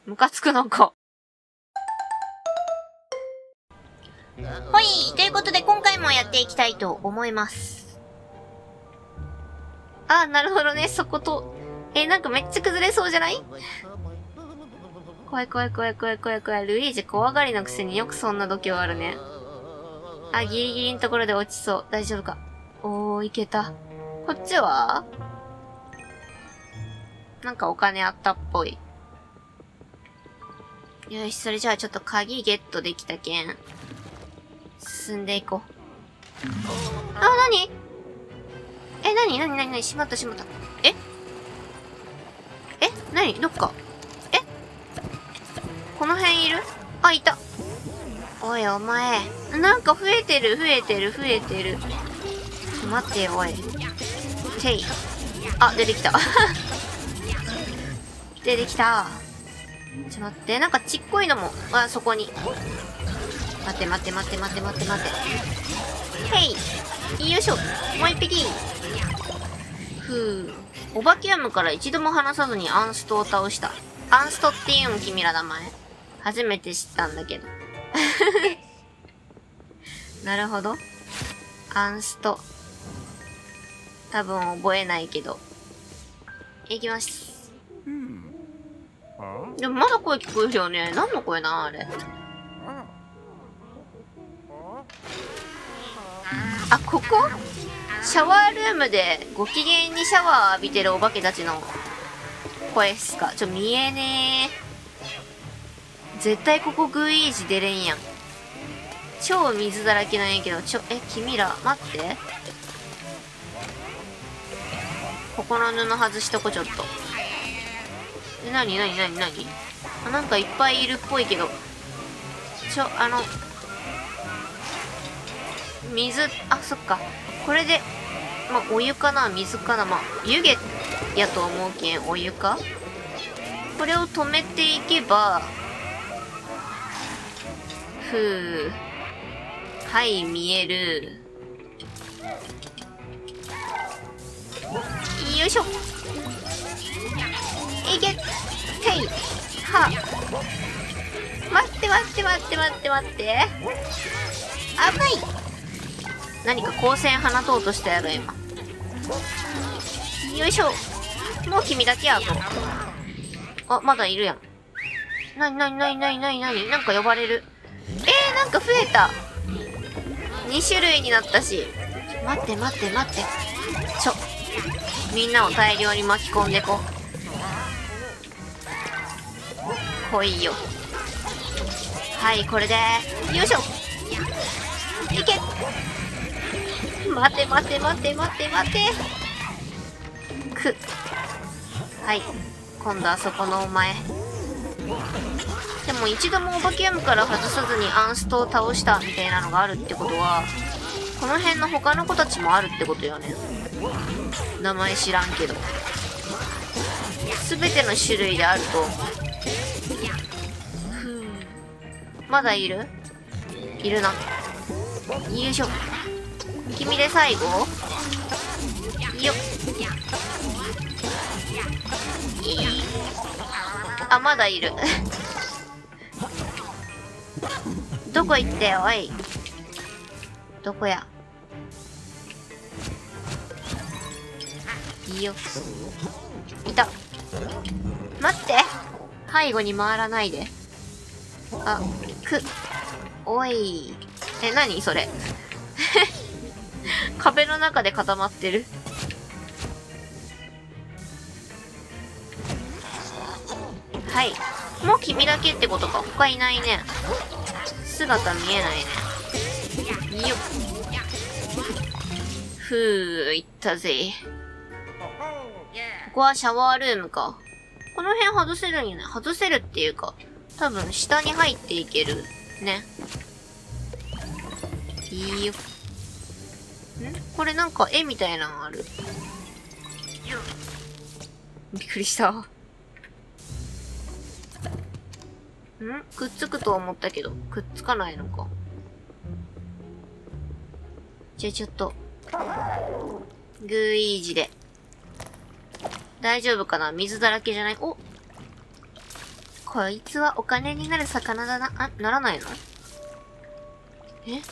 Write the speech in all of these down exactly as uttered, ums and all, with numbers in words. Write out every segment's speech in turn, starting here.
ムカつくなんか。ほい、ということで今回もやっていきたいと思います。あ、なるほどね、そこと。え、なんかめっちゃ崩れそうじゃない？怖い怖い怖い怖い怖い怖い。ルイージ怖がりのくせによくそんな度胸あるね。あ、ギリギリのところで落ちそう。大丈夫か。おー、いけた。こっちはなんかお金あったっぽい。よし、それじゃあちょっと鍵ゲットできたけん。進んでいこう。あ、なにえ、なになになになにしまったしまった。ええなにどっか。えこの辺いる？あ、いた。おい、お前。なんか増えてる、増えてる、増えてる。待ってよ、おい。てい。あ、出てきた。出てきた。ちょ、待って。なんかちっこいのも、あ、そこに。待って待って待って待って待って待って。へい。よいしょ。もう一匹。ふぅ。オバキュアムから一度も離さずにアンストを倒した。アンストっていうの君ら名前。初めて知ったんだけど。なるほど。アンスト。多分覚えないけど。いきます。でもまだ声聞こえるよね。何の声なあれ。あ、ここ？シャワールームでご機嫌にシャワー浴びてるお化けたちの声っすか？ちょ、見えねー。絶対ここグイージ出れんやん。超水だらけなんやけど、ちょ、え、君ら、待って。ここの布外しとこ、ちょっと。え、なになになになに？あ、なんかいっぱいいるっぽいけど。ちょ、あの、水、あ、そっか。これで、まあ、お湯かな水かなまあ、湯気やと思うけん、お湯かこれを止めていけば、ふぅ。はい、見える。よいしょ。いけ。へい。は。待って待って待って待って待って。危ない。何か光線放とうとしたやろ、今。よいしょ。もう君だけやと。あ、まだいるやん。なになになになになになになんか呼ばれる。えー、なんか増えた。に種類になったし。待って待って待って。ちょ。みんなを大量に巻き込んでこ。来いよ。はい、これでー。よいしょ。いけ。待て待て待て待て待て。く。はい。今度はそこのお前。でも一度もオバキュアムから外さずにアンストを倒したみたいなのがあるってことは、この辺の他の子たちもあるってことよね。名前知らんけど。すべての種類であると。ふぅ。まだいる？いるな。よいしょ。君で最後？よっ。あ、まだいる。どこ行ってよ、おい。どこや。いいよ。いた。待って。背後に回らないで。あ、く。おい。え、なにそれ。壁の中で固まってる。はい。もう君だけってことか。他いないね。姿見えないね。よっ。ふぅ、いったぜ。ここはシャワールームか。この辺外せるんやね。外せるっていうか、多分下に入っていける。ね。いいよ。んこれなんか絵みたいなのある。びっくりした。んくっつくと思ったけど、くっつかないのか。じゃあちょっと、グーイージで。大丈夫かな水だらけじゃない？お！ こいつはお金になる魚だな。あ、ならないの？え？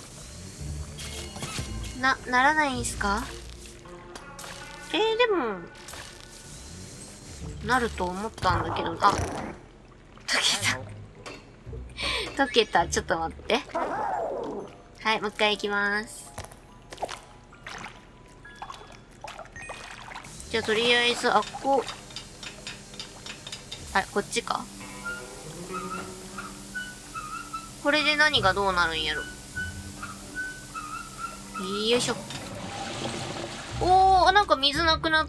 な、ならないんすか？えー、でも、なると思ったんだけど、あ、溶けた。溶けた。ちょっと待って。はい、もう一回行きます。じゃあ、とりあえず、あっこ、あれ、こっちか。これで何がどうなるんやろ。よいしょ。おー、なんか水なくなった。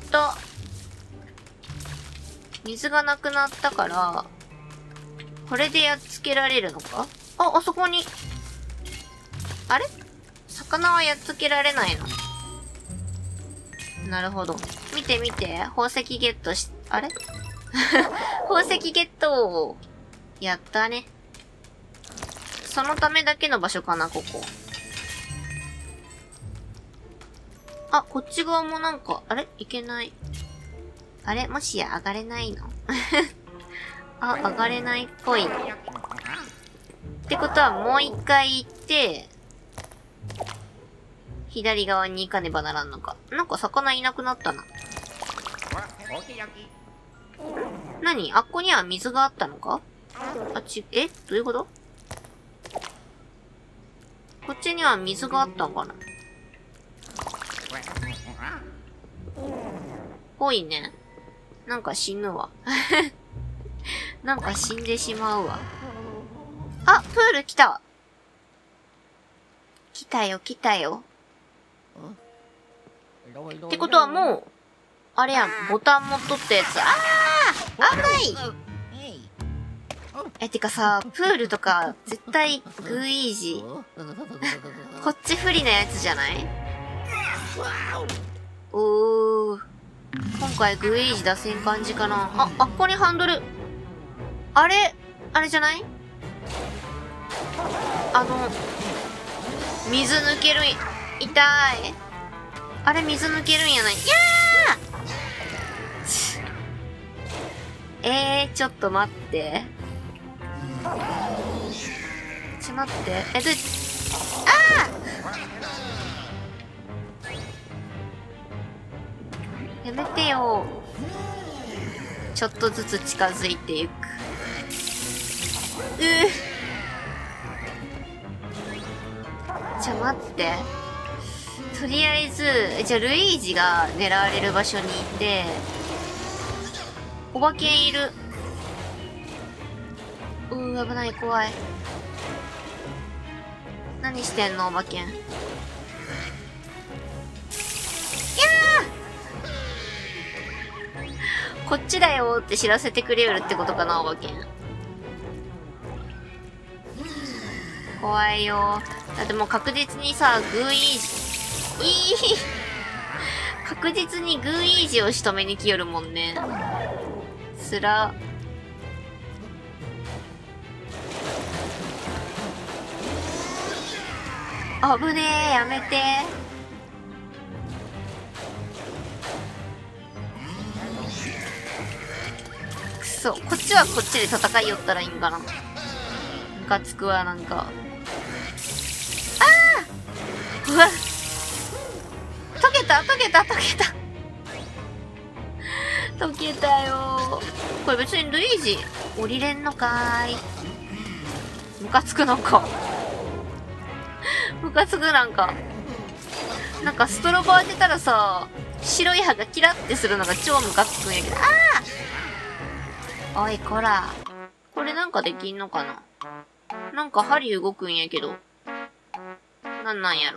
水がなくなったから、これでやっつけられるのか？あ、あそこに。あれ？魚はやっつけられないの？なるほど。見て見て。宝石ゲットし、あれ宝石ゲットやったね。そのためだけの場所かな、ここ。あ、こっち側もなんか、あれ？いけない。あれ？もしや上がれないのあ、上がれないっぽい。ってことはもう一回行って、左側に行かねばならんのか。なんか魚いなくなったな。何？あっこには水があったのか？あち、え？どういうこと？こっちには水があったんかな？ぽいね。なんか死ぬわ。なんか死んでしまうわ。あ、プール来た。来たよ、来たよ。ってことはもう、あれやん、ボタンも取ったやつ。あー！危ない！え、てかさ、プールとか、絶対、グーイージー。こっち不利なやつじゃない？おー。今回グーイージー出せん感じかな。あ、あっこにハンドル。あれ、あれじゃない？あの、水抜けるん、痛い。あれ水抜けるんやない？いやーえー、ちょっと待って。ちょ、待って。え、どう、あーやめてよ。ちょっとずつ近づいていく。うぅ。ちょ、待って。とりあえず、じゃあ、ルイージが狙われる場所にいて、お化けいる。うー、危ない、怖い。何してんの、お化けん。いやーこっちだよって知らせてくれるってことかな、お化けん。怖いよ。だってもう確実にさ、グーイージ、いい確実にグーイージを仕留めに来よるもんね。つら。危ねえ、やめて。くそ、こっちはこっちで戦いよったらいいんかな。ムカつくわ、なんか。ああうわ溶けた溶けた溶けた溶けたよー。これ別にルイージ降りれんのかーい。ムカつくのか。ムカつくなんか。なんかストロボ当てたらさ、白い歯がキラってするのが超ムカつくんやけど。ああおいこら。これなんかできんのかな。なんか針動くんやけど。なんなんやろ。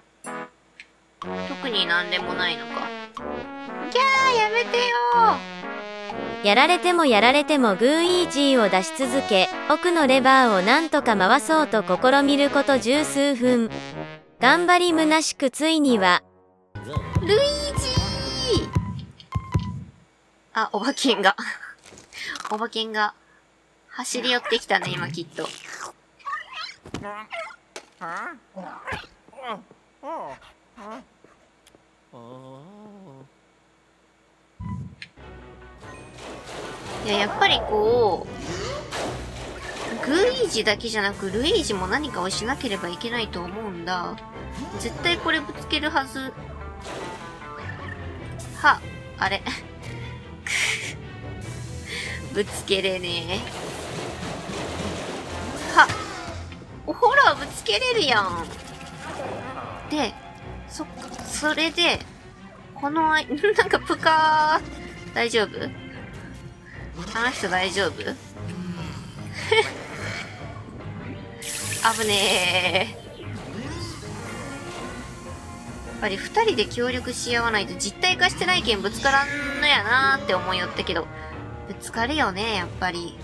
特になんでもないのか。ギャーやめてよー。やられてもやられてもグーイージーを出し続け、奥のレバーをなんとか回そうと試みること十数分。頑張り虚しくついには。 ルイージーあ、おばけんが。おばけんが走り寄ってきたね、今きっと。いや、やっぱりこう、 グーイージだけじゃなく、ルイージも何かをしなければいけないと思うんだ。絶対これぶつけるはず。は、あれ。ぶつけれねえ。は、ほら、ぶつけれるやん。で、そっか、それで、このあい、なんかぷかー。大丈夫？あの人大丈夫？危ねえ。やっぱり二人で協力し合わないと実体化してないけんぶつからんのやなーって思いよったけど、ぶつかるよね、やっぱり。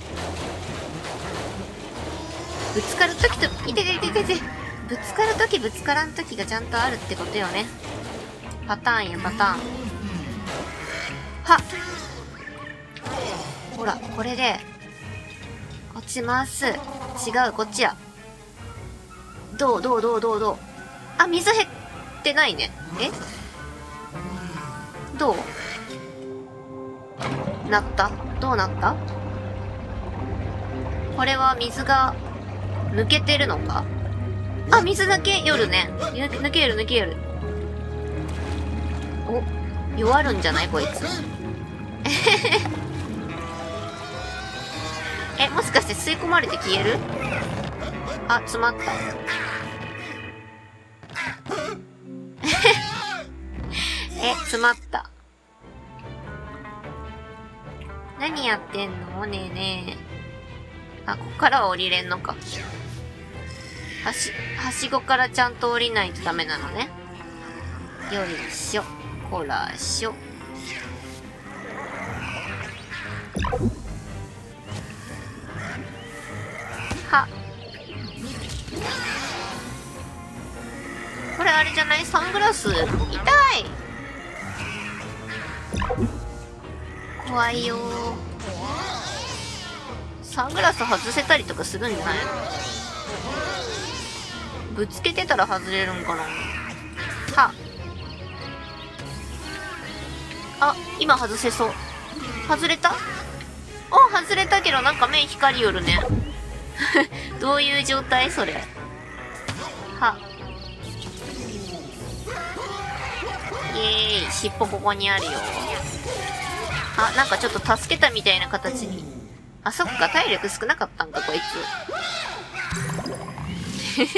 ぶつかるときと、いててててて、ぶつかるときぶつからんときがちゃんとあるってことよね。パターンやパターン。はっ！ほら、これで、落ちます。違う、こっちや。どうどうどうどうどう。あ、水減ってないね。え？どうなった？どうなった？これは水が抜けてるのか？あ、水抜けよるね。抜ける抜ける。お、弱るんじゃないこいつ。え、もしかして吸い込まれて消える？あ、詰まった。え、詰まった。何やってんのねえねえ。あ、ここからは降りれんのか。はし、はしごからちゃんと降りないとダメなのね。よいしょ。こらしょ。は。これあれじゃない？サングラス痛い。怖いよー。サングラス外せたりとかするんじゃないの？ぶつけてたら外れるんかな。は。あ、今外せそう。外れた？お、外れたけどなんか目光よるね。どういう状態それ。は。イエーイ、尻尾ここにあるよ。あ、なんかちょっと助けたみたいな形に。あ、そっか、体力少なかったんか、こいつ。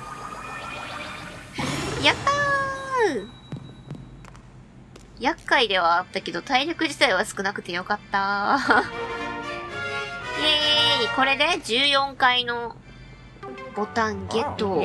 やったー！厄介ではあったけど、体力自体は少なくてよかったー。イエーイ、これでじゅうよんかいのボタンゲット。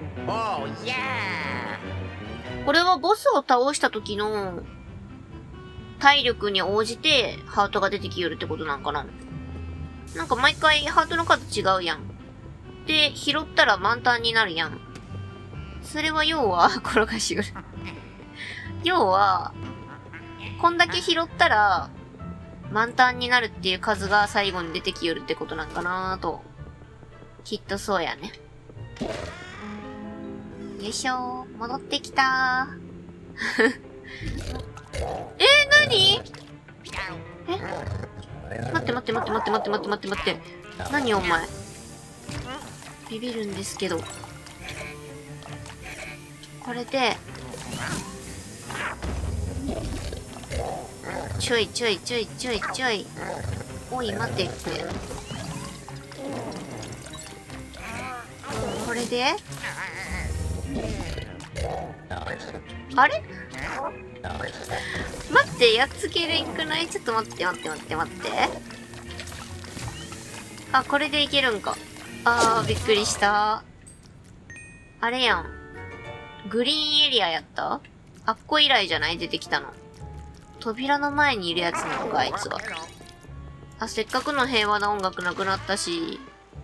これはボスを倒した時の体力に応じてハートが出てきよるってことなんかな。なんか毎回ハートの数違うやん。で、拾ったら満タンになるやん。それは要は、転がしよる。要は、こんだけ拾ったら満タンになるっていう数が最後に出てきよるってことなんかなーと。きっとそうやね。よいしょー。戻ってきたー。えー、なに？え？待って待って待って待って待って待って待って待って。何お前。ビビるんですけど。これで、ちょいちょいちょいちょいちょい。おい待ってって。これであれ待って、やっつけれんくない？ちょっと待って待って待って待って。あ、これでいけるんか。あー、びっくりした。あれやん。グリーンエリアやった？あっこ以来じゃない？出てきたの。扉の前にいるやつなのか、あいつは。あ、せっかくの平和な音楽なくなったし。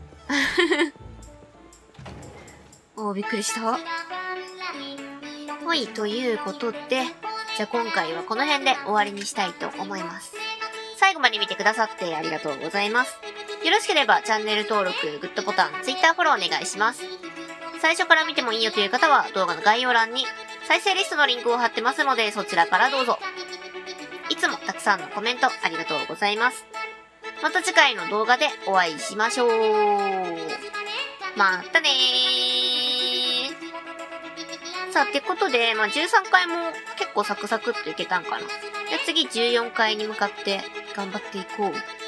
おー、びっくりした。はい、ということで、じゃあ今回はこの辺で終わりにしたいと思います。最後まで見てくださってありがとうございます。よろしければチャンネル登録、グッドボタン、Twitter フォローお願いします。最初から見てもいいよという方は動画の概要欄に再生リストのリンクを貼ってますのでそちらからどうぞ。いつもたくさんのコメントありがとうございます。 また次回の動画でお会いしましょう。またねー。さあ、ってことで、まあ、じゅうさんかいも結構サクサクっといけたんかな。で、次じゅうよんかいに向かって頑張っていこう。